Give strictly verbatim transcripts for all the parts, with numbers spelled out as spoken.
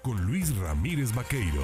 con Luis Ramírez Vaqueiro.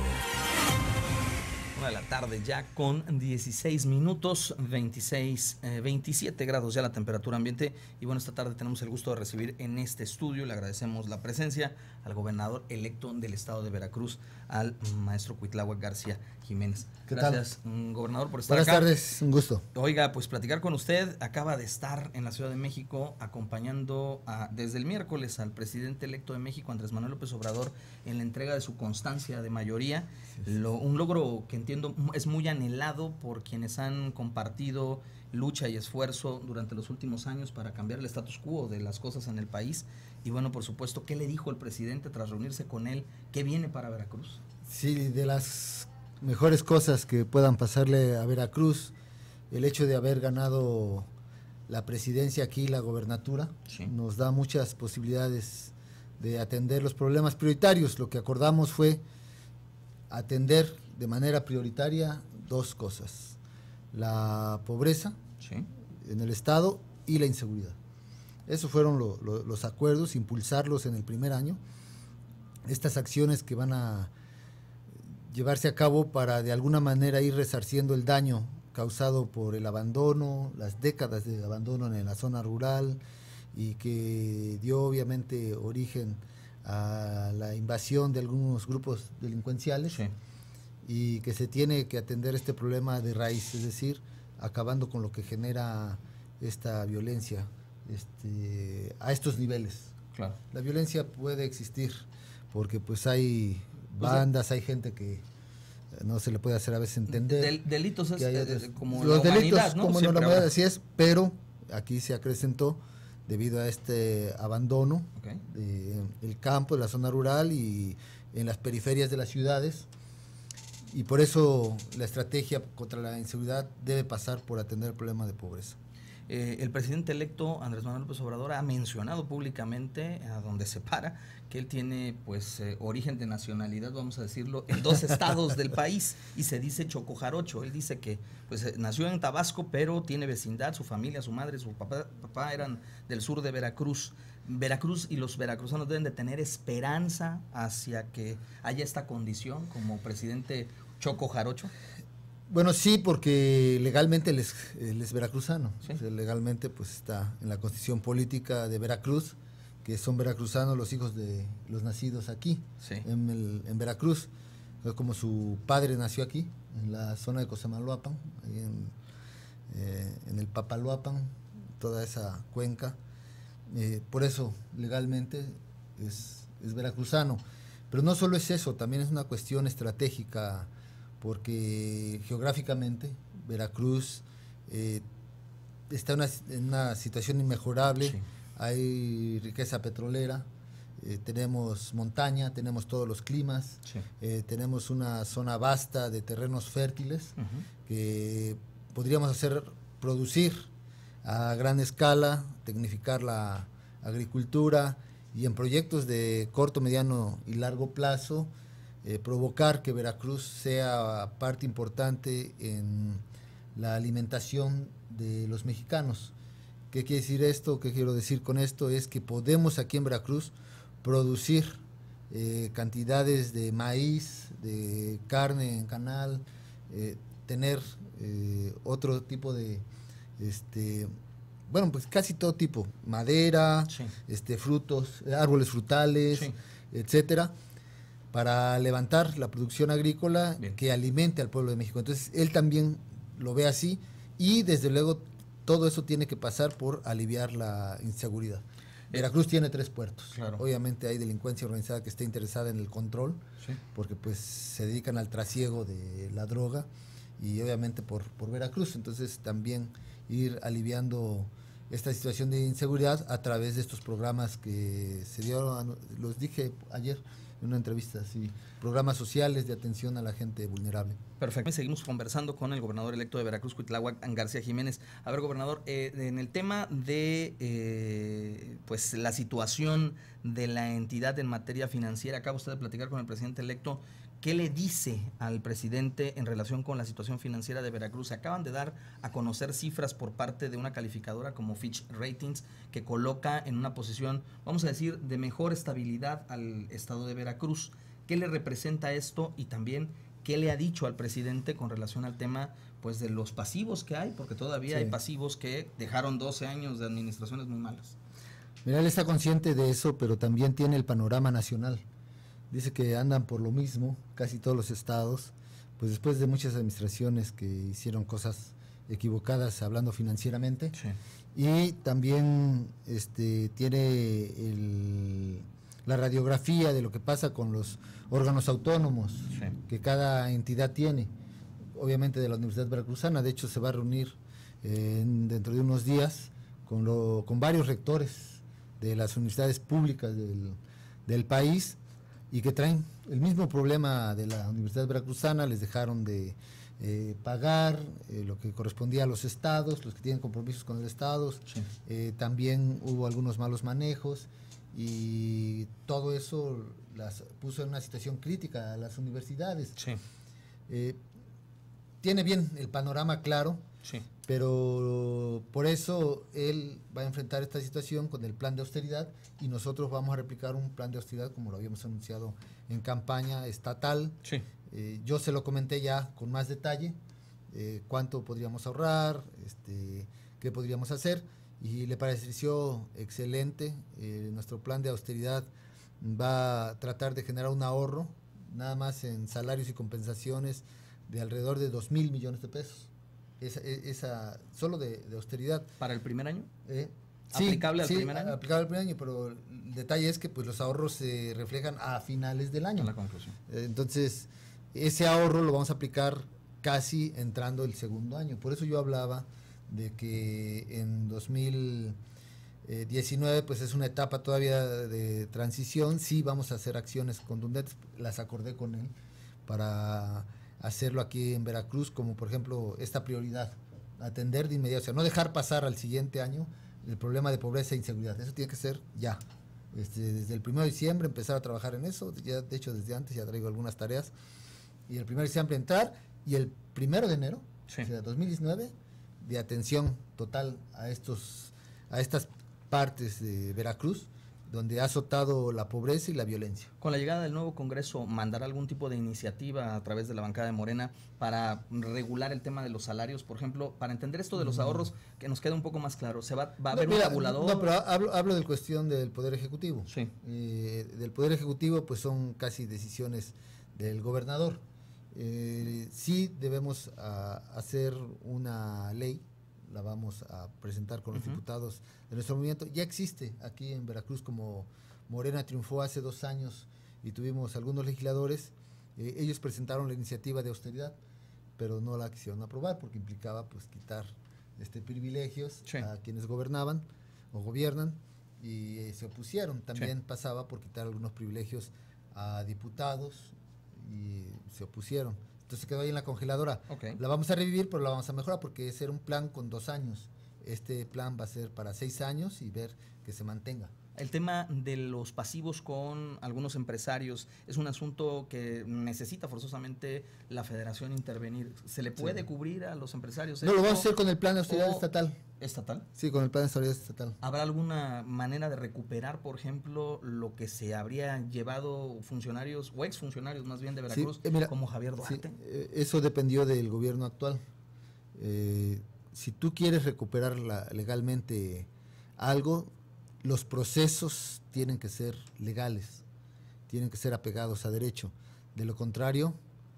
Una de la tarde ya con dieciséis minutos, veintiséis, eh, veintisiete grados ya la temperatura ambiente. Y bueno, esta tarde tenemos el gusto de recibir en este estudio, le agradecemos la presencia al gobernador electo del estado de Veracruz, al maestro Cuitláhuac García Jiménez. ¿Qué Gracias, tal? Gobernador, por estar Buenas acá. Buenas tardes, un gusto. Oiga, pues platicar con usted, acaba de estar en la Ciudad de México acompañando a, desde el miércoles al presidente electo de México, Andrés Manuel López Obrador, en la entrega de su constancia de mayoría, sí, sí. Lo, un logro que entiendo es muy anhelado por quienes han compartido lucha y esfuerzo durante los últimos años para cambiar el status quo de las cosas en el país. Y bueno, por supuesto, ¿qué le dijo el presidente tras reunirse con él? ¿Qué viene para Veracruz? Sí, de las mejores cosas que puedan pasarle a Veracruz, el hecho de haber ganado la presidencia aquí, la gobernatura, sí. Nos da muchas posibilidades de atender los problemas prioritarios. Lo que acordamos fue atender de manera prioritaria dos cosas: la pobreza, sí. En el estado y la inseguridad. Esos fueron lo, lo, los acuerdos, impulsarlos en el primer año. Estas acciones que van a llevarse a cabo para de alguna manera ir resarciendo el daño causado por el abandono, las décadas de abandono en la zona rural, y que dio obviamente origen a la invasión de algunos grupos delincuenciales, sí. Y que se tiene que atender este problema de raíz, es decir, acabando con lo que genera esta violencia este, a estos niveles. Claro. La violencia puede existir porque pues hay bandas, hay gente que no se le puede hacer a veces entender. Del, delitos es hay, eh, como los la delitos, humanidad, ¿no? Como Siempre no la humanidad, habrá. así es, pero aquí se acrecentó debido a este abandono, okay, del campo, de la zona rural y en las periferias de las ciudades, y por eso la estrategia contra la inseguridad debe pasar por atender el problema de pobreza. Eh, el presidente electo Andrés Manuel López Obrador ha mencionado públicamente, a donde se para, que él tiene pues eh, origen de nacionalidad, vamos a decirlo, en dos estados del país, y se dice chocojarocho. Él dice que pues eh, nació en Tabasco, pero tiene vecindad, su familia, su madre, su papá, papá eran del sur de Veracruz. Veracruz y los veracruzanos deben de tener esperanza hacia que haya esta condición como presidente chocojarocho. Bueno, sí, porque legalmente él es, él es veracruzano, ¿sí? O sea, legalmente pues está en la constitución política de Veracruz, que son veracruzanos los hijos de los nacidos aquí, sí. en, el, en Veracruz. Entonces, como su padre nació aquí, en la zona de Cosamaloapan, ahí en, eh, en el Papaloapan, toda esa cuenca, eh, por eso legalmente es, es veracruzano. Pero no solo es eso, también es una cuestión estratégica, porque geográficamente Veracruz eh, está una, en una situación inmejorable, sí. Hay riqueza petrolera, eh, tenemos montaña, tenemos todos los climas, sí. eh, tenemos una zona vasta de terrenos fértiles, uh-huh, que podríamos hacer producir a gran escala, tecnificar la agricultura y en proyectos de corto, mediano y largo plazo, Eh, provocar que Veracruz sea parte importante en la alimentación de los mexicanos. ¿Qué quiere decir esto? ¿Qué quiero decir con esto? Es que podemos aquí en Veracruz producir eh, cantidades de maíz, de carne en canal, eh, tener eh, otro tipo de, este, bueno, pues casi todo tipo, madera, sí. este, frutos, árboles frutales, sí. etcétera, para levantar la producción agrícola. Bien. Que alimente al pueblo de México. Entonces, él también lo ve así, y desde luego todo eso tiene que pasar por aliviar la inseguridad. Eh, Veracruz tiene tres puertos. Claro. Obviamente hay delincuencia organizada que está interesada en el control, sí. porque pues se dedican al trasiego de la droga, y obviamente por, por Veracruz. Entonces, también ir aliviando esta situación de inseguridad a través de estos programas que se dieron, los dije ayer en una entrevista, sí, programas sociales de atención a la gente vulnerable. Perfecto. Seguimos conversando con el gobernador electo de Veracruz, Cuitláhuac García Jiménez. A ver, gobernador, eh, en el tema de eh, pues la situación de la entidad en materia financiera, acaba usted de platicar con el presidente electo. ¿Qué le dice al presidente en relación con la situación financiera de Veracruz? Se acaban de dar a conocer cifras por parte de una calificadora como Fitch Ratings, que coloca en una posición, vamos a decir, de mejor estabilidad al estado de Veracruz. ¿Qué le representa esto? Y también, ¿qué le ha dicho al presidente con relación al tema pues de los pasivos que hay? Porque todavía sí hay pasivos que dejaron doce años de administraciones muy malas. Mira, él está consciente de eso, pero también tiene el panorama nacional. Dice que andan por lo mismo, casi todos los estados, pues después de muchas administraciones que hicieron cosas equivocadas hablando financieramente. Sí. Y también este, tiene el, la radiografía de lo que pasa con los órganos autónomos sí. que cada entidad tiene, obviamente de la Universidad Veracruzana. De hecho, se va a reunir eh, dentro de unos días con, lo, con varios rectores de las universidades públicas del, del país, y que traen el mismo problema de la Universidad Veracruzana. Les dejaron de eh, pagar eh, lo que correspondía a los estados, los que tienen compromisos con el estado. Sí. Eh, también hubo algunos malos manejos, y todo eso las puso en una situación crítica a las universidades. Sí. Eh, tiene bien el panorama claro, sí. pero por eso él va a enfrentar esta situación con el plan de austeridad, y nosotros vamos a replicar un plan de austeridad como lo habíamos anunciado en campaña estatal. Sí. Eh, yo se lo comenté ya con más detalle, eh, cuánto podríamos ahorrar, este, qué podríamos hacer, y le pareció excelente. Eh, nuestro plan de austeridad va a tratar de generar un ahorro, nada más en salarios y compensaciones, de alrededor de dos mil millones de pesos. Esa, esa solo de, de austeridad. ¿Para el primer año? Eh, ¿Aplicable sí, al sí, primer año? aplicable al primer año, pero el detalle es que pues los ahorros se reflejan a finales del año. En la conclusión. Eh, entonces, ese ahorro lo vamos a aplicar casi entrando el segundo año. Por eso yo hablaba de que en dos mil diecinueve pues es una etapa todavía de transición. Sí vamos a hacer acciones contundentes, las acordé con él para hacerlo aquí en Veracruz, como por ejemplo esta prioridad, atender de inmediato, o sea, no dejar pasar al siguiente año el problema de pobreza e inseguridad. Eso tiene que ser ya, este, desde el primero de diciembre empezar a trabajar en eso. Ya, de hecho desde antes ya traigo algunas tareas, y el primero de diciembre entrar, y el primero de enero, sí. o sea, dos mil diecinueve, de atención total a estos a estas partes de Veracruz donde ha azotado la pobreza y la violencia. Con la llegada del nuevo Congreso, ¿mandará algún tipo de iniciativa a través de la bancada de Morena para regular el tema de los salarios? Por ejemplo, para entender esto de los ahorros, que nos quede un poco más claro, ¿se va, va a haber no, mira, un tabulador? No, pero hablo, hablo de la cuestión del Poder Ejecutivo. Sí. Eh, del Poder Ejecutivo, pues son casi decisiones del gobernador. Eh, sí debemos a, hacer una ley, la vamos a presentar con los uh-huh. diputados de nuestro movimiento. Ya existe aquí en Veracruz, como Morena triunfó hace dos años y tuvimos algunos legisladores, eh, ellos presentaron la iniciativa de austeridad, pero no la quisieron aprobar porque implicaba pues quitar este privilegios sí. a quienes gobernaban o gobiernan, y eh, se opusieron. También sí. pasaba por quitar algunos privilegios a diputados, y se opusieron. Entonces quedó ahí en la congeladora. Okay. La vamos a revivir, pero la vamos a mejorar porque es un plan con dos años. Este plan va a ser para seis años y ver que se mantenga. El tema de los pasivos con algunos empresarios es un asunto que necesita forzosamente la federación intervenir. ¿Se le puede sí. cubrir a los empresarios? No, lo vamos a hacer con el plan de austeridad estatal. ¿Estatal? Sí, con el plan de austeridad estatal. ¿Habrá alguna manera de recuperar, por ejemplo, lo que se habría llevado funcionarios o exfuncionarios más bien de Veracruz, sí, eh, mira, como Javier Duarte? Sí, eh, eso dependió del gobierno actual. Eh, si tú quieres recuperar la, legalmente algo, los procesos tienen que ser legales, tienen que ser apegados a derecho. De lo contrario,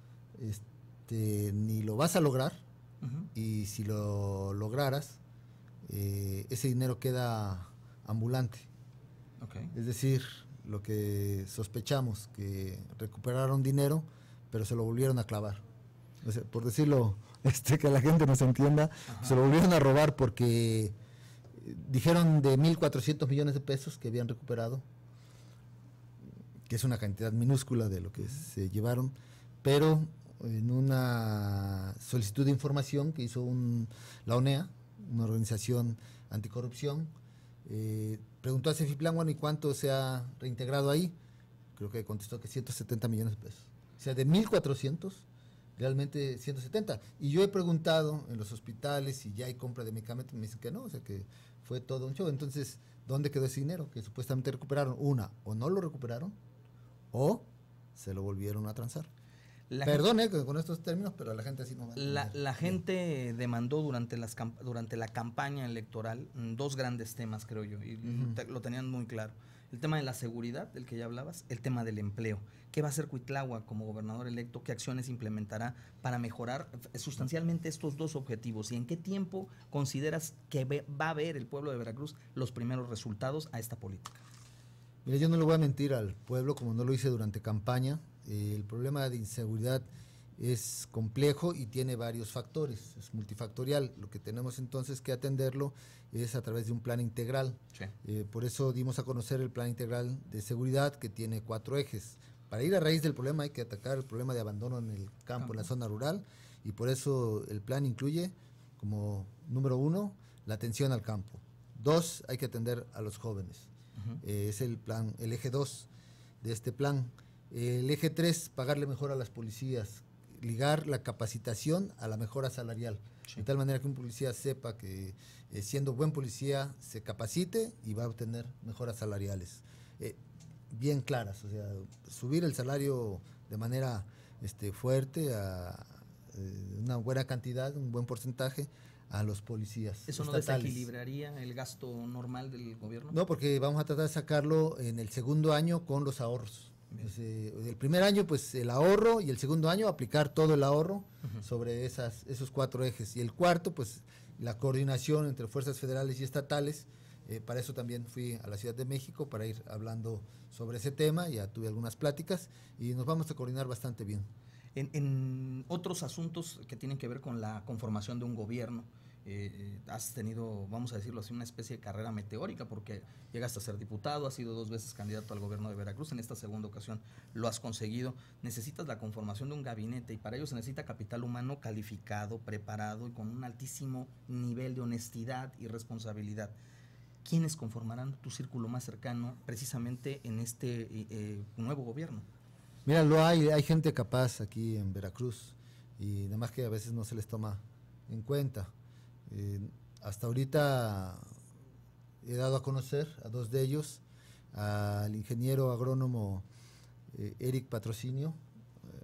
este, ni lo vas a lograr, uh-huh. y si lo lograras, eh, ese dinero queda ambulante. Okay. Es decir, lo que sospechamos, que recuperaron dinero, pero se lo volvieron a clavar. O sea, por decirlo, este, que la gente nos entienda, ajá. se lo volvieron a robar porque dijeron de mil cuatrocientos millones de pesos que habían recuperado, que es una cantidad minúscula de lo que se llevaron, pero en una solicitud de información que hizo un, la O N E A, una organización anticorrupción, eh, preguntó a Cefiplan, bueno, ¿y cuánto se ha reintegrado ahí? Creo que contestó que ciento setenta millones de pesos. O sea, de mil cuatrocientos, realmente ciento setenta. Y yo he preguntado en los hospitales si ya hay compra de medicamentos, me dicen que no, o sea que fue todo un show. Entonces, ¿dónde quedó ese dinero que supuestamente recuperaron? Una, o no lo recuperaron, o se lo volvieron a transar. La Perdón eh, con estos términos, pero la gente así no va a La, la gente demandó durante, las, durante la campaña electoral dos grandes temas, creo yo, y uh-huh. te, lo tenían muy claro. El tema de la seguridad, del que ya hablabas, el tema del empleo. ¿Qué va a hacer Cuitláhuac como gobernador electo? ¿Qué acciones implementará para mejorar sustancialmente estos dos objetivos? ¿Y en qué tiempo consideras que va a ver el pueblo de Veracruz los primeros resultados a esta política? Mira, yo no le voy a mentir al pueblo como no lo hice durante campaña. Eh, el problema de inseguridad es complejo y tiene varios factores, es multifactorial. Lo que tenemos entonces que atenderlo es a través de un plan integral. Sí. Eh, por eso dimos a conocer el plan integral de seguridad, que tiene cuatro ejes. Para ir a raíz del problema hay que atacar el problema de abandono en el campo, campo. en la zona rural, y por eso el plan incluye como número uno la atención al campo. Dos, hay que atender a los jóvenes. Uh-huh. Eh, es el plan, el eje dos de este plan. El eje tres, pagarle mejor a las policías, ligar la capacitación a la mejora salarial, sí. de tal manera que un policía sepa que eh, siendo buen policía se capacite y va a obtener mejoras salariales eh, bien claras, o sea, subir el salario de manera este, fuerte a eh, una buena cantidad, un buen porcentaje a los policías. ¿Eso no estatales. desequilibraría el gasto normal del gobierno? No, porque vamos a tratar de sacarlo en el segundo año con los ahorros. Pues, eh, el primer año pues el ahorro y el segundo año aplicar todo el ahorro uh-huh. sobre esas, esos cuatro ejes, y el cuarto pues la coordinación entre fuerzas federales y estatales. Eh, para eso también fui a la Ciudad de México para ir hablando sobre ese tema, ya tuve algunas pláticas y nos vamos a coordinar bastante bien. En, en otros asuntos que tienen que ver con la conformación de un gobierno, Eh, has tenido, vamos a decirlo así, una especie de carrera meteórica, porque llegaste a ser diputado, has sido dos veces candidato al gobierno de Veracruz, en esta segunda ocasión lo has conseguido. Necesitas la conformación de un gabinete y para ello se necesita capital humano calificado, preparado y con un altísimo nivel de honestidad y responsabilidad. ¿Quiénes conformarán tu círculo más cercano precisamente en este eh, nuevo gobierno? Mira, lo hay, hay gente capaz aquí en Veracruz y nada más que a veces no se les toma en cuenta. Eh, hasta ahorita he dado a conocer a dos de ellos, al ingeniero agrónomo eh, Eric Patrocinio, eh,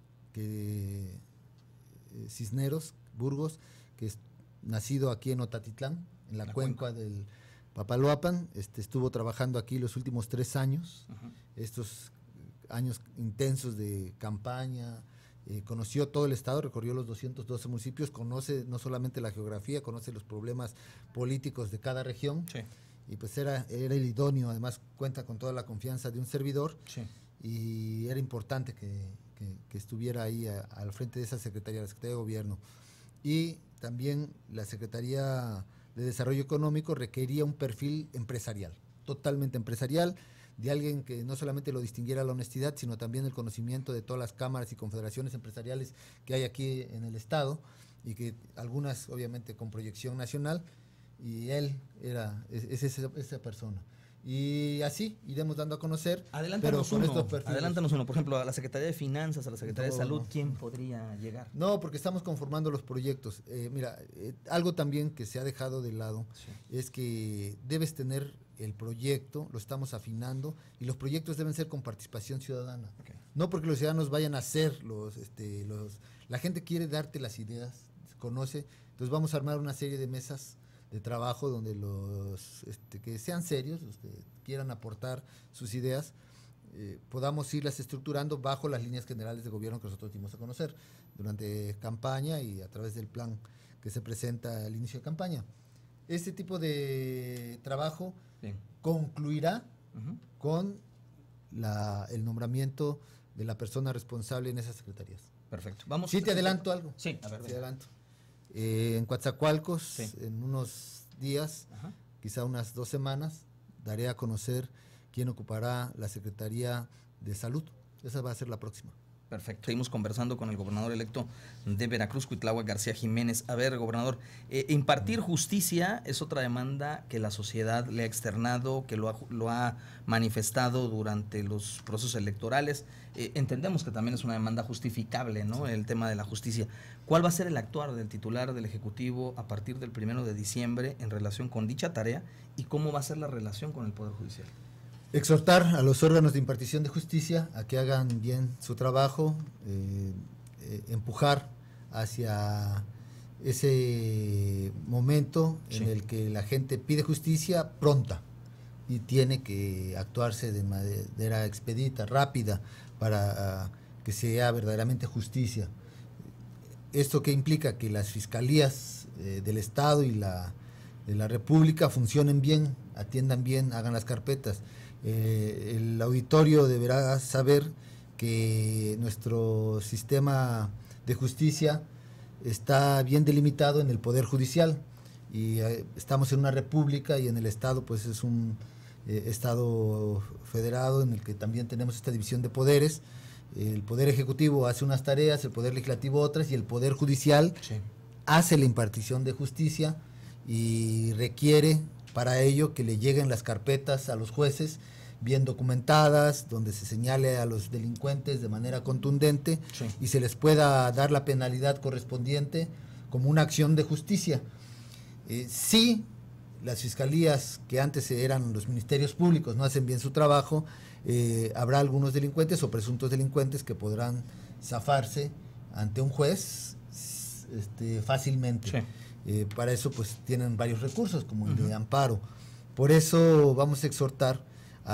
que eh, Cisneros, Burgos, que es nacido aquí en Otatitlán, en la, la cuenca, cuenca del Papaloapan, este, estuvo trabajando aquí los últimos tres años, uh-huh. estos años intensos de campaña. Eh, conoció todo el estado, recorrió los doscientos doce municipios, conoce no solamente la geografía, conoce los problemas políticos de cada región, sí. y pues era, era el idóneo, además cuenta con toda la confianza de un servidor, sí. y era importante que, que, que estuviera ahí a, al frente de esa secretaría, la Secretaría de Gobierno. Y también la Secretaría de Desarrollo Económico requería un perfil empresarial, totalmente empresarial, de alguien que no solamente lo distinguiera la honestidad, sino también el conocimiento de todas las cámaras y confederaciones empresariales que hay aquí en el estado, y que algunas obviamente con proyección nacional, y él era es, es esa, esa persona. Y así iremos dando a conocer. Adelántanos pero con uno, estos adelántanos uno, por ejemplo, a la Secretaría de Finanzas, a la Secretaría no, de Salud, ¿quién podría llegar? No, porque estamos conformando los proyectos. Eh, mira, eh, algo también que se ha dejado de lado sí. es que debes tener el proyecto, lo estamos afinando, y los proyectos deben ser con participación ciudadana. Okay. No porque los ciudadanos vayan a hacer, los, este, los, la gente quiere darte las ideas, conoce, entonces vamos a armar una serie de mesas de trabajo donde los este, que sean serios, los que quieran aportar sus ideas, eh, podamos irlas estructurando bajo las líneas generales de gobierno que nosotros dimos a conocer durante campaña y a través del plan que se presenta al inicio de campaña. Este tipo de trabajo Bien. concluirá uh-huh. con la, el nombramiento de la persona responsable en esas secretarías. Perfecto. Vamos. Sí, te adelanto algo. Sí, a ver. Te adelanto. Eh, en Coatzacoalcos, sí. en unos días, Ajá. quizá unas dos semanas, daré a conocer quién ocupará la Secretaría de Salud. Esa va a ser la próxima. Perfecto. Seguimos conversando con el gobernador electo de Veracruz, Cuitláhuac García Jiménez. A ver, gobernador, eh, impartir justicia es otra demanda que la sociedad le ha externado, que lo ha, lo ha manifestado durante los procesos electorales. Eh, entendemos que también es una demanda justificable, ¿no? Sí. El tema de la justicia. ¿Cuál va a ser el actuar del titular del Ejecutivo a partir del primero de diciembre en relación con dicha tarea y cómo va a ser la relación con el Poder Judicial? Exhortar a los órganos de impartición de justicia a que hagan bien su trabajo, eh, eh, empujar hacia ese momento en sí. el que la gente pide justicia pronta y tiene que actuarse de manera expedita, rápida, para uh, que sea verdaderamente justicia. ¿Esto qué implica? Que las fiscalías eh, del Estado y la de la República funcionen bien, atiendan bien, hagan las carpetas. Eh, el auditorio deberá saber que nuestro sistema de justicia está bien delimitado en el Poder Judicial y eh, estamos en una república y en el Estado pues es un eh, Estado federado en el que también tenemos esta división de poderes. El Poder Ejecutivo hace unas tareas, el Poder Legislativo otras y el Poder Judicial sí. hace la impartición de justicia y requiere para ello que le lleguen las carpetas a los jueces bien documentadas, donde se señale a los delincuentes de manera contundente sí. y se les pueda dar la penalidad correspondiente como una acción de justicia. Eh, sí, las fiscalías que antes eran los ministerios públicos no hacen bien su trabajo, eh, habrá algunos delincuentes o presuntos delincuentes que podrán zafarse ante un juez este, fácilmente. Sí. Eh, para eso pues tienen varios recursos como el uh-huh. de amparo. Por eso vamos a exhortar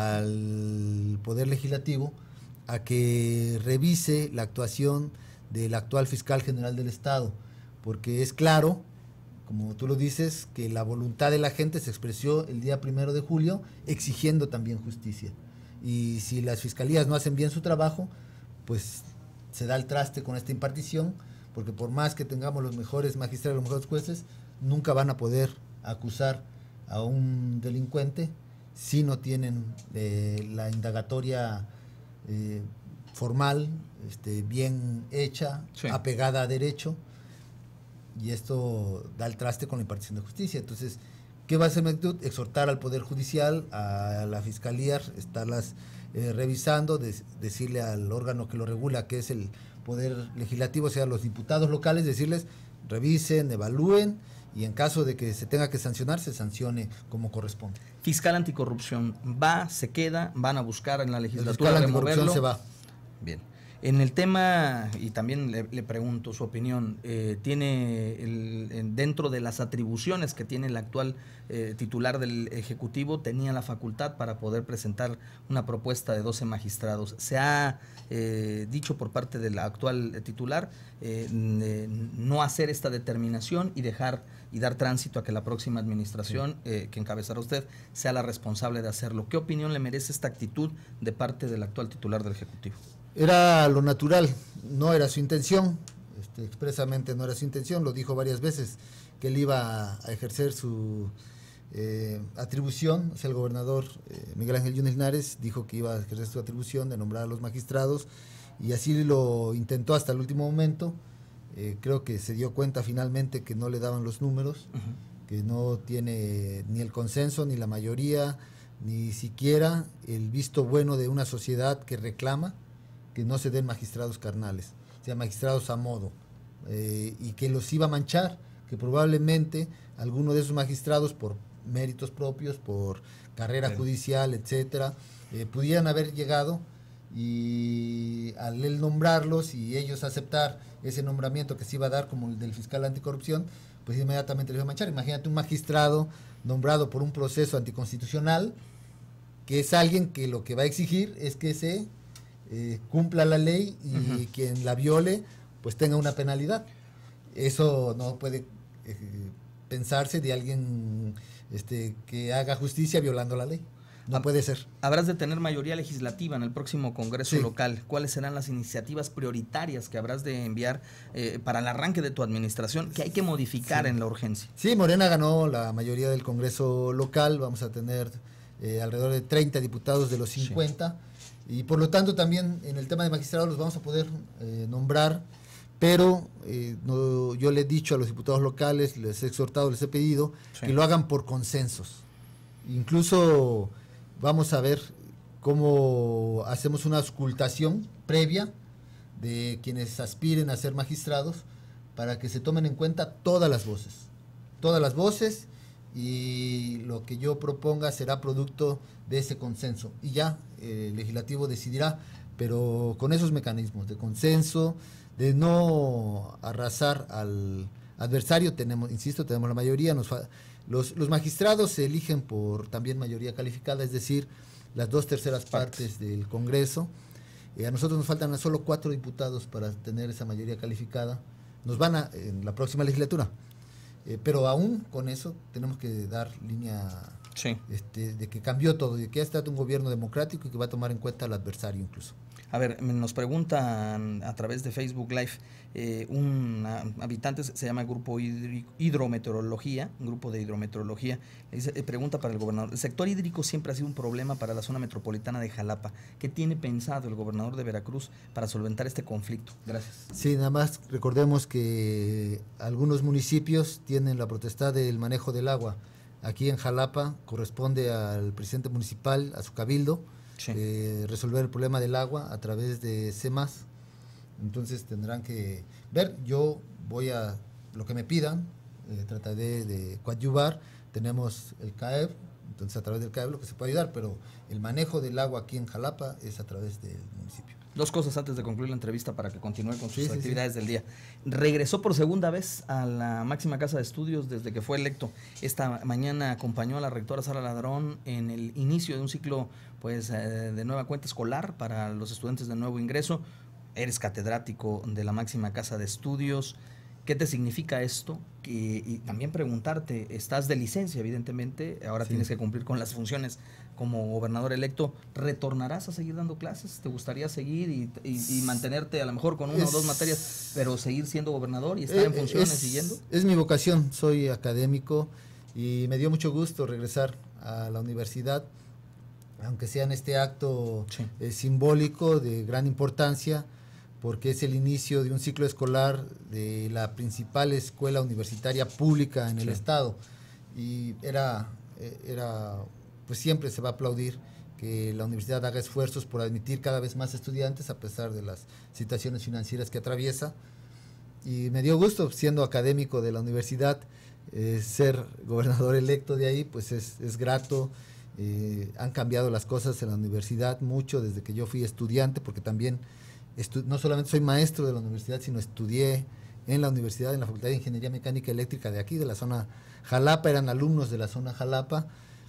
al Poder Legislativo a que revise la actuación del actual fiscal general del Estado, porque es claro, como tú lo dices, que la voluntad de la gente se expresó el día primero de julio exigiendo también justicia. Y si las fiscalías no hacen bien su trabajo, pues se da el traste con esta impartición, porque por más que tengamos los mejores magistrados, los mejores jueces, nunca van a poder acusar a un delincuente si no tienen eh, la indagatoria eh, formal, este, bien hecha, sí. apegada a derecho, y esto da el traste con la impartición de justicia. Entonces, ¿qué va a hacer Medictud? Exhortar al Poder Judicial, a la Fiscalía, estarlas eh, revisando, de, decirle al órgano que lo regula, que es el Poder Legislativo, o sea, los diputados locales, decirles, revisen, evalúen, y en caso de que se tenga que sancionar, se sancione como corresponde. Fiscal anticorrupción, ¿va, se queda, van a buscar en la legislatura el fiscal anticorrupción se va? Bien. En el tema, y también le, le pregunto su opinión, eh, tiene el, dentro de las atribuciones que tiene el actual eh, titular del Ejecutivo, tenía la facultad para poder presentar una propuesta de doce magistrados. Se ha eh, dicho por parte del actual titular eh, eh, no hacer esta determinación y dejar y dar tránsito a que la próxima administración sí. eh, que encabezará usted sea la responsable de hacerlo. ¿Qué opinión le merece esta actitud de parte del actual titular del Ejecutivo? Era lo natural, no era su intención, este, expresamente no era su intención, lo dijo varias veces, que él iba a ejercer su eh, atribución. O sea, el gobernador eh, Miguel Ángel Yunes Linares dijo que iba a ejercer su atribución de nombrar a los magistrados, y así lo intentó hasta el último momento. Eh, creo que se dio cuenta finalmente que no le daban los números, uh-huh. que no tiene ni el consenso, ni la mayoría, ni siquiera el visto bueno de una sociedad que reclama que no se den magistrados carnales, o sea, magistrados a modo, eh, y que los iba a manchar, que probablemente alguno de esos magistrados, por méritos propios, por carrera sí. judicial, etcétera, eh, pudieran haber llegado, y al él nombrarlos y ellos aceptar ese nombramiento que se iba a dar como el del fiscal anticorrupción, pues inmediatamente les iba a manchar. Imagínate un magistrado nombrado por un proceso anticonstitucional, que es alguien que lo que va a exigir es que se Eh, cumpla la ley y uh-huh. quien la viole pues tenga una penalidad. Eso no puede eh, pensarse de alguien este, que haga justicia violando la ley. No puede ser. Habrás de tener mayoría legislativa en el próximo Congreso sí. local. ¿Cuáles serán las iniciativas prioritarias que habrás de enviar eh, para el arranque de tu administración que hay que modificar sí. en la urgencia? Sí, Morena ganó la mayoría del Congreso local. Vamos a tener eh, alrededor de treinta diputados de los cincuenta. Sí. Y por lo tanto también en el tema de magistrados los vamos a poder eh, nombrar, pero eh, no, yo le he dicho a los diputados locales, les he exhortado, les he pedido sí. que lo hagan por consensos. Incluso vamos a ver cómo hacemos una auscultación previa de quienes aspiren a ser magistrados para que se tomen en cuenta todas las voces, todas las voces, y lo que yo proponga será producto de ese consenso. Y ya eh, el legislativo decidirá, pero con esos mecanismos de consenso, de no arrasar al adversario, tenemos, insisto, tenemos la mayoría, nos fa los, los magistrados se eligen por también mayoría calificada, es decir, las dos terceras partes del Congreso. Eh, a nosotros nos faltan solo cuatro diputados para tener esa mayoría calificada. Nos van a, en la próxima legislatura. Eh, pero aún con eso tenemos que dar línea sí. este, de que cambió todo, de que ya está un gobierno democrático y que va a tomar en cuenta al adversario incluso. A ver, nos preguntan a través de Facebook Live, eh, un habitante, se llama Grupo Hidrometeorología, un grupo de hidrometeorología, dice, eh, pregunta para el gobernador, el sector hídrico siempre ha sido un problema para la zona metropolitana de Jalapa. ¿Qué tiene pensado el gobernador de Veracruz para solventar este conflicto? Gracias. Sí, nada más recordemos que algunos municipios tienen la potestad del manejo del agua. Aquí en Jalapa corresponde al presidente municipal, a su cabildo, Sí. Eh, resolver el problema del agua a través de CEMAS. Entonces tendrán que ver, yo voy a lo que me pidan, eh, trataré de coadyuvar. Tenemos el C A E B, entonces a través del C A E B lo que se puede ayudar, pero el manejo del agua aquí en Jalapa es a través del municipio. Dos cosas antes de concluir la entrevista para que continúe con sus sí, actividades sí, sí. del día. Regresó por segunda vez a la máxima casa de estudios desde que fue electo. Esta mañana acompañó a la rectora Sara Ladrón en el inicio de un ciclo pues, eh, de nueva cuenta escolar para los estudiantes de nuevo ingreso. Eres catedrático de la máxima casa de estudios. ¿Qué te significa esto? Y, y también preguntarte, estás de licencia, evidentemente, ahora sí. tienes que cumplir con las funciones como gobernador electo. ¿Retornarás a seguir dando clases? ¿Te gustaría seguir y, y, y mantenerte a lo mejor con una es, o dos materias, pero seguir siendo gobernador y estar eh, en funciones es, siguiendo? Es mi vocación, soy académico y me dio mucho gusto regresar a la universidad, aunque sea en este acto sí. eh, simbólico de gran importancia, porque es el inicio de un ciclo escolar de la principal escuela universitaria pública en el sí. estado. Y era, era, pues siempre se va a aplaudir que la universidad haga esfuerzos por admitir cada vez más estudiantes a pesar de las situaciones financieras que atraviesa. Y me dio gusto, siendo académico de la universidad, eh, ser gobernador electo de ahí, pues es, es grato. Eh, han cambiado las cosas en la universidad mucho desde que yo fui estudiante, porque también no solamente soy maestro de la universidad, sino estudié en la universidad, en la Facultad de Ingeniería Mecánica y Eléctrica de aquí, de la zona Jalapa, eran alumnos de la zona Jalapa,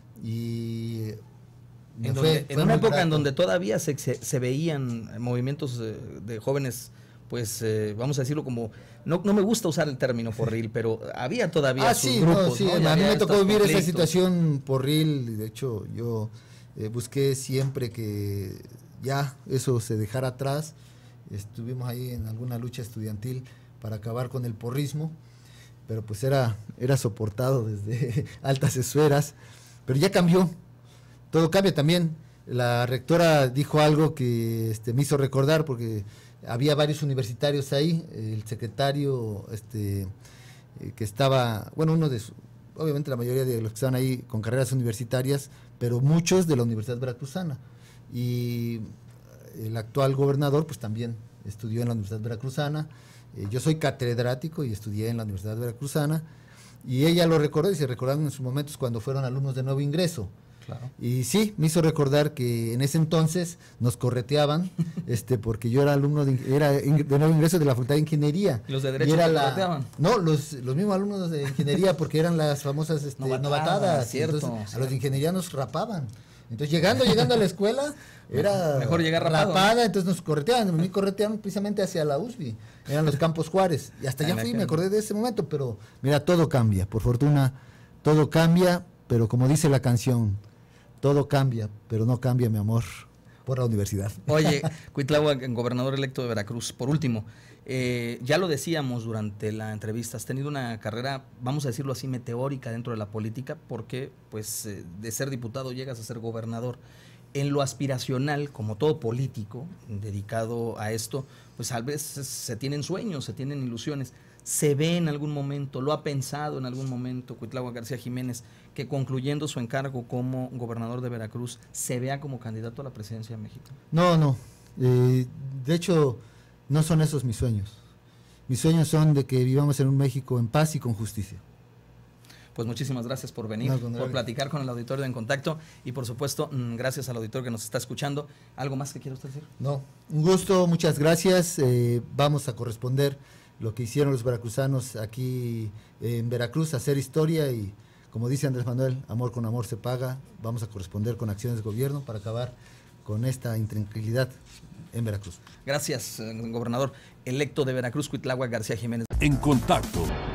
y en, donde, fue, en fue una época grato. En donde todavía se, se, se veían movimientos de, de jóvenes, pues eh, vamos a decirlo como, no, no me gusta usar el término porril, pero había todavía ah, sus sí, grupos. No, sí, ¿no? A mí me tocó vivir conflictos. Esa situación porril, de hecho yo eh, busqué siempre que ya eso se dejara atrás. Estuvimos ahí en alguna lucha estudiantil para acabar con el porrismo, pero pues era, era soportado desde altas esferas, pero ya cambió, todo cambia también. La rectora dijo algo que este, me hizo recordar, porque había varios universitarios ahí, el secretario este, eh, que estaba, bueno, uno de su, obviamente la mayoría de los que estaban ahí con carreras universitarias, pero muchos de la Universidad Veracruzana, y el actual gobernador pues también estudió en la Universidad Veracruzana. Eh, yo soy catedrático y estudié en la Universidad Veracruzana, y ella lo recordó y se recordaron en sus momentos cuando fueron alumnos de nuevo ingreso. Claro. Y sí, me hizo recordar que en ese entonces nos correteaban, este, porque yo era alumno de, era de nuevo ingreso de la Facultad de Ingeniería. ¿Los de Derecho te correteaban? No, los, los mismos alumnos de Ingeniería, porque eran las famosas este, novatadas. novatadas cierto, entonces, cierto. A los de Ingeniería nos rapaban. Entonces, llegando, llegando a la escuela, era mejor llegar rapado, rapada, ¿no? Entonces nos correteaban, me correteaban precisamente hacia la U S B I, eran los Campos Juárez, y hasta allá fui, me acordé de ese momento, pero mira, todo cambia, por fortuna, todo cambia, pero como dice la canción, todo cambia, pero no cambia mi amor por la universidad. Oye, Cuitláhuac, gobernador electo de Veracruz, por último, eh, ya lo decíamos durante la entrevista, has tenido una carrera, vamos a decirlo así, meteórica dentro de la política, porque pues eh, de ser diputado llegas a ser gobernador. En lo aspiracional, como todo político dedicado a esto, pues a veces se tienen sueños, se tienen ilusiones. ¿Se ve en algún momento, lo ha pensado en algún momento Cuitláhuac García Jiménez, que concluyendo su encargo como gobernador de Veracruz, se vea como candidato a la presidencia de México? No, no. Eh, de hecho, no son esos mis sueños. Mis sueños son de que vivamos en un México en paz y con justicia. pues muchísimas gracias por venir, No, por platicar con el auditorio de En Contacto y por supuesto, gracias al auditorio que nos está escuchando. ¿Algo más que quiera usted decir? No, un gusto, muchas gracias. Eh, vamos a corresponder lo que hicieron los veracruzanos aquí en Veracruz, hacer historia y, como dice Andrés Manuel, amor con amor se paga. Vamos a corresponder con acciones de gobierno para acabar con esta intranquilidad en Veracruz. Gracias, gobernador electo de Veracruz, Cuitláhuac García Jiménez. En Contacto.